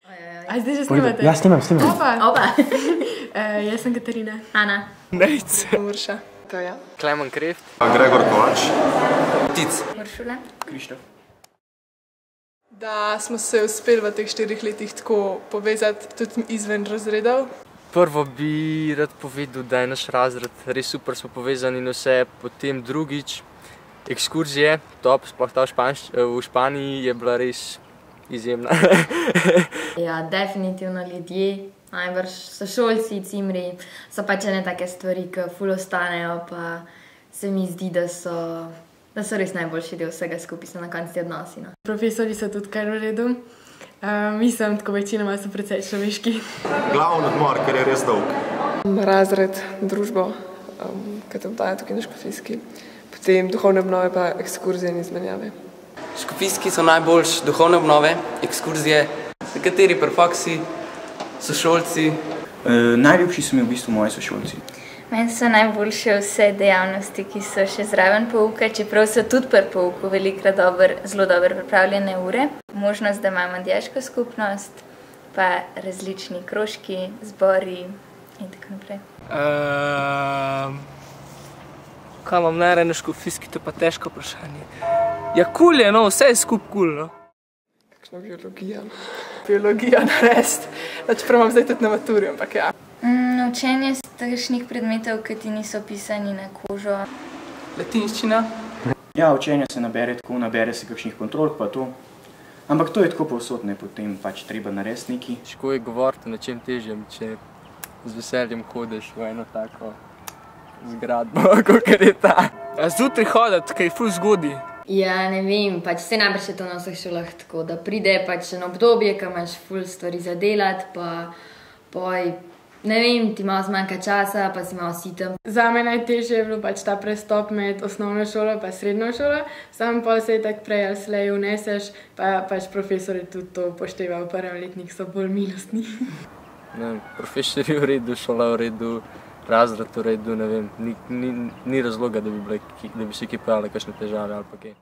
A zdaj že snimate? Ja, snimam. Oba. Jaz sem Katarina. Ana. Nejc. Urša. To ja. Klemen Kreft. Gregor Kovač. Tic. Uršula. Krištof. Da smo se uspeli v teh 4 letih tako povezati tudi izven razredov. Prvo bi rad povedal, da je naš razred res super, smo povezani in vse. Potem drugič, ekskurzije, top, sploh ta v Španiji je bila res izjemna. Ja, definitivno ljudje, najbrž sošolci, cimri, so pač ene take stvari, ki ful ostanejo, pa se mi zdi, da so res najboljši del vsega skupaj, so na koncu odnosi. No. Profesori so tudi kar v redu. Mislim, tako večinoma so precej človeški. Glavni odmor, ker je res dolg. Razred, družbo, ki te obdaja tukaj na Škofijski. Potem duhovne obnove pa ekskurzije in izmenjave. Škofijski so najboljši duhovne obnove, ekskurzije, nekateri perfaksi, sošolci. Najljubši so mi v bistvu moji sošolci. Meni so najboljše vse dejavnosti, ki so še zraven pouka, čeprav so tudi pri pouku velikrat zelo dobro pripravljene ure. Možnost, da imamo dijaško skupnost, pa različni krožki, zbori in tako naprej. Kaj imam najraje na Škofijski, to pa težko vprašanje. Ja, kul je, no, vse je skup kul, no. Kakšna biologija? Biologija narediti. Čeprav imam zdaj tudi na maturi, ampak ja. Učenje takšnih predmetov, ki ti niso pisani na kožo. Latinščina? Ja, učenje se nabere se kakšnih kontrolk pa to. Ampak to je tako povsod, ne, potem pač treba narediti nekaj. Težko je govoriti o nečem težjem, če z veseljem hodiš v eno tako zgradbo, kakor je ta. Zjutraj hoditi, kaj je ful zgodi. Ja, ne vem, pač se najbrž je to na vseh šolah tako, da pride pač eno obdobje, ko imaš ful stvari za delati, pa poj, ne vem, ti malo zmanjka časa, pa si malo sitem. Zame najtežje je bilo pač ta prestop med osnovno šolo pa srednjo šolo. Sam pa se je tak prej ali slej vneseš, pa pač profesori tudi to upoštevajo, v prvem letnik so bolj milostni. Profesori v redu, šola v redu, razred v redu, ne vem, ni razloga, da bi se kje pojavile kakšne težave ali pa kaj.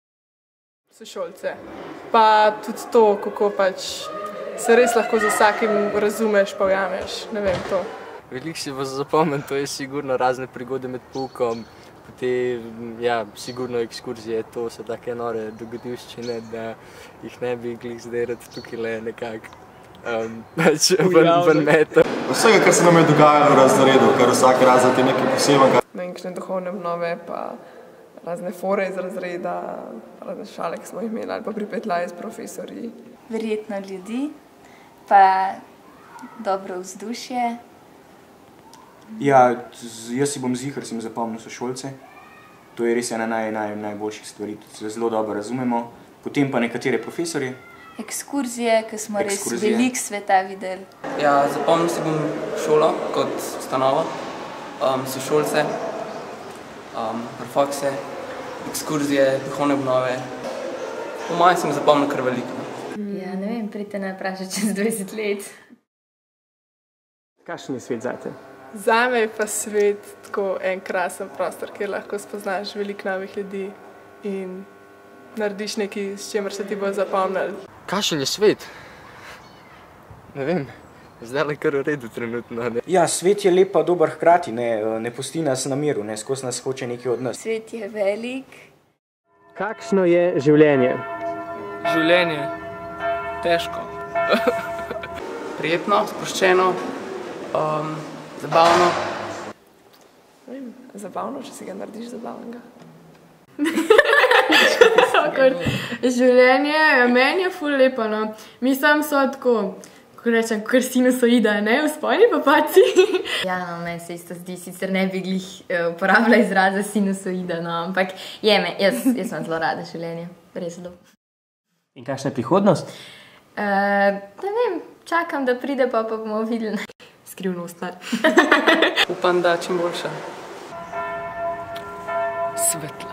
Sošolce. Pa tudi to, kako pač se res lahko z vsakim razumeš, pa ujameš, ne vem, to. Veliko si vas zapomnim, to je sigurno razne prigode med poukom, potem, ja, sigurno ekskurzije, to so take nore dogodivščine, da jih ne bi glih zdaj rad tukaj le nekako ven metal. Vsega, kar se nam je dogajalo v razredu, ker vsak razred je nekaj poseben. Nekaj duhovne obnove, pa razne fore iz razreda, razne šale, ki smo jih imeli, ali pa pripetljaje s profesorji. Verjetno ljudi, pa dobro vzdušje. Ja, jaz si bom ziher, sem zapomnil sošolce. To je res ena najboljših stvari, tudi se zelo dobro razumemo. Potem pa nekatere profesorje. Ekskurzije, ki smo res veliko sveta videli. Ja, zapomnil si bom šolo kot ustanovo, sošolce, perfakse, ekskurzije, duhovne obnove. Po mojem sem zapomnil kar veliko. Ja, ne vem, pridite naj vprašati čez 20 let. Kakšen je svet zate? Zame je pa svet tako en krasen prostor, kjer lahko spoznaš veliko novih ljudi in narediš nekaj, s čemer se ti bo zapomnil. Kakšen je svet? Ne vem, zdaj je kar v redu trenutno. Ne? Ja, svet je lep pa dober hkrati, ne pusti nas na miru, skozi nas hoče nekaj od nas. Svet je velik. Kakšno je življenje? Življenje. Težko. Prijetno, sproščeno, zabavno. Zabavno, če si ga narediš zabavnega. Življenje, meni je ful lepo, no. Mislim, so tako, kako rečem, kar sinusoida, ne, vzponi pa paci. Ja, no, meni se isto zdi, sicer ne bi glih uporabila izraza sinusoida, no, ampak jaz sem zelo rada življenje, res zelo. In kakšna je prihodnost? Ne vem, čakam, da pride, pa bomo videli. Skrivnostna. Upam, da čim boljša. Svetla.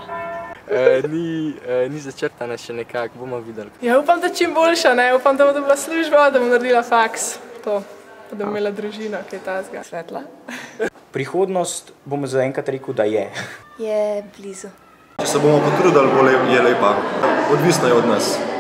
Ni začrtana še nekako, bomo videli. Ja, upam, da čim boljša, ne? Upam, da bo dobila službo, da bom naredila faks. To, da bom imela družino, kaj tazga. Svetla. Prihodnost bom zaenkrat rekel, da je. Je blizu. Če se bomo potrudili, je lepa. Odvisno je od nas.